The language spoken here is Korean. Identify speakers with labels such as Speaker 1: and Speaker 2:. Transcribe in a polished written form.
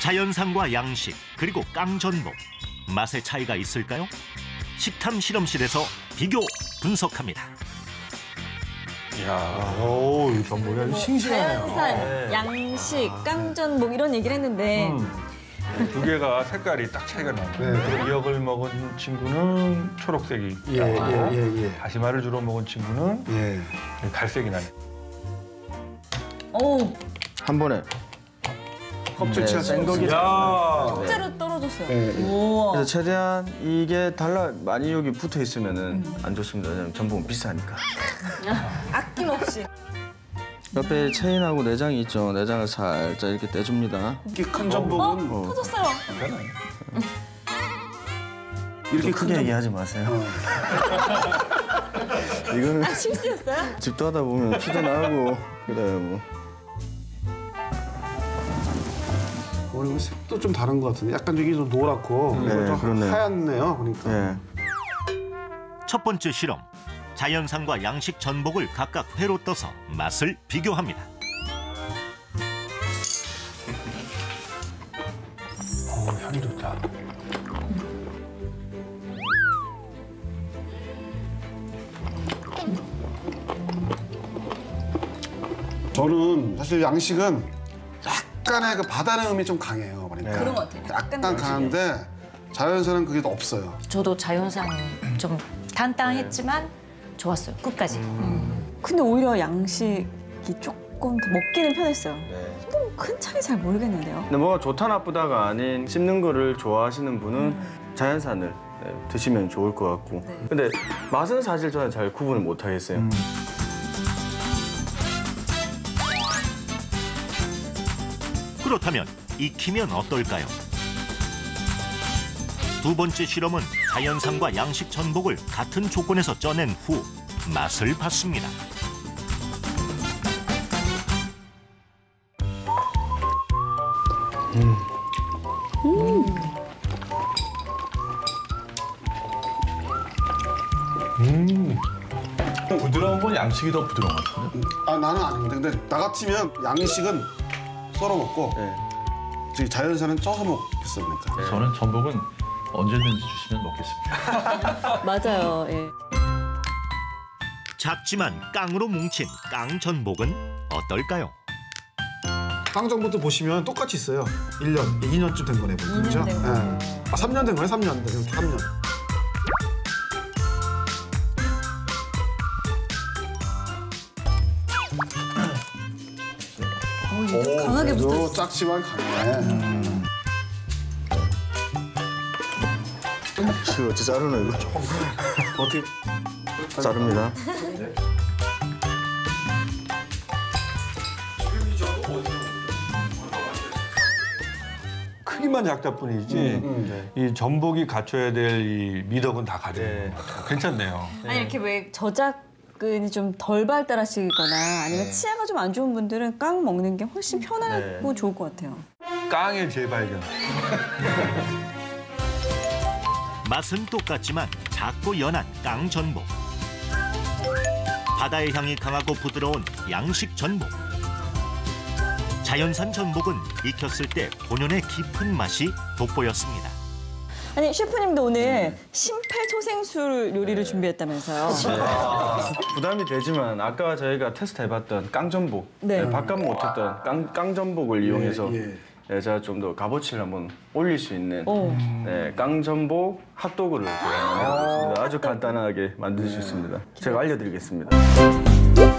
Speaker 1: 자연산과 양식 그리고 깡전복 맛의 차이가 있을까요? 식탐 실험실에서 비교 분석합니다.
Speaker 2: 이야, 오, 이 전복이 아주 싱싱하네요.
Speaker 3: 자연산, 양식, 깡전복 이런 얘기를 했는데
Speaker 2: 두 개가 색깔이 딱 차이가 나요. 미역을 먹은 친구는 초록색이 나고 다시마를 주로 먹은 친구는 갈색이 나요.
Speaker 3: 오,
Speaker 4: 한 번에
Speaker 5: 껍질치가
Speaker 4: 생고기.
Speaker 3: 통째로 떨어졌어요. 우와.
Speaker 4: 그래서 최대한 이게 많이 여기 붙어 있으면은 안 좋습니다. 왜냐면 전복은 비싸니까.
Speaker 3: 아낌없이.
Speaker 4: 옆에 체인하고 내장이 있죠. 내장을 살짝 이렇게 떼줍니다.
Speaker 5: 이렇게 큰 전복은
Speaker 3: 터졌어요.
Speaker 4: 이렇게 크게 얘기하지 마세요. 이거는
Speaker 3: 실수였어요?
Speaker 4: 집도 하다 보면 피도 나고 그래요 뭐.
Speaker 5: 오늘 색도 좀 다른 것 같은데 약간 저기 좀 노랗고 좀
Speaker 4: 그러네요.
Speaker 5: 하얗네요. 그러니까.
Speaker 4: 네.
Speaker 1: 첫 번째 실험. 자연산과 양식 전복을 각각 회로 떠서 맛을 비교합니다.
Speaker 2: 향이 좋다.
Speaker 5: 저는 사실 양식은 약간의 그 바다의 음이 좀 강해요. 그러니까
Speaker 3: 그런 것 같아요.
Speaker 5: 약간 강한데 자연산은 그게 없어요.
Speaker 6: 저도 자연산이 좀 단단했지만 좋았어요. 끝까지.
Speaker 3: 근데 오히려 양식이 조금 더 먹기는 편했어요. 근데 뭐 큰 차이 잘 모르겠는데요.
Speaker 4: 근데 뭐가 좋다 나쁘다가 아닌 씹는 거를 좋아하시는 분은 자연산을 드시면 좋을 것 같고. 근데 맛은 사실 저는 잘 구분을 못 하겠어요.
Speaker 1: 그렇다면 익히면 어떨까요? 두 번째 실험은 자연산과 양식 전복을 같은 조건에서 쪄낸 후 맛을 봤습니다.
Speaker 2: 부드러운 건 양식이 더 부드러운 것 같은데?
Speaker 5: 아 나는 아닙니다. 근데 나 같으면 양식은 썰어 먹고 저기 자연산은 쪄서 먹겠어요. 그러니까.
Speaker 2: 저는 전복은 언제든지 주시면 먹겠습니다.
Speaker 3: 맞아요. 예.
Speaker 1: 작지만 깡으로 뭉친 깡전복은 어떨까요?
Speaker 5: 깡전부터 보시면 똑같이 있어요. 1년, 2년쯤 된 거네. 그죠?
Speaker 3: 2년 된 거.
Speaker 5: 아, 3년 된 거네, 3년. 네, 3년.
Speaker 3: 강하게
Speaker 5: 그래도
Speaker 3: 붙었어.
Speaker 5: 작지만 강해.
Speaker 4: 이거 어째 자르나 이거?
Speaker 5: 어떻게?
Speaker 4: 자릅니다.
Speaker 2: 크기만 작다 뿐이지 이 전복이 갖춰야 될 이 미덕은 다 가지고 괜찮네요.
Speaker 3: 아니 이렇게 왜 저작근이 좀 덜 발달하시거나 아니면 치아가 좀 안 좋은 분들은 깡 먹는 게 훨씬 편하고 좋을 것 같아요.
Speaker 2: 깡의 재발견.
Speaker 1: 맛은 똑같지만 작고 연한 깡전복. 바다의 향이 강하고 부드러운 양식 전복. 자연산 전복은 익혔을 때 본연의 깊은 맛이 돋보였습니다.
Speaker 3: 아니 셰프님도 오늘 심폐소생술 요리를 준비했다면서요?
Speaker 4: 부담이 되지만 아까 저희가 테스트 해봤던 깡전복,
Speaker 3: 네.
Speaker 4: 바깥 못했던 깡전복을 이용해서 제가 좀 더 값어치를 한번 올릴 수 있는 깡전복 핫도그를 제가 만들었습니다. 아주 간단하게 만들 수 있습니다. 제가 알려드리겠습니다.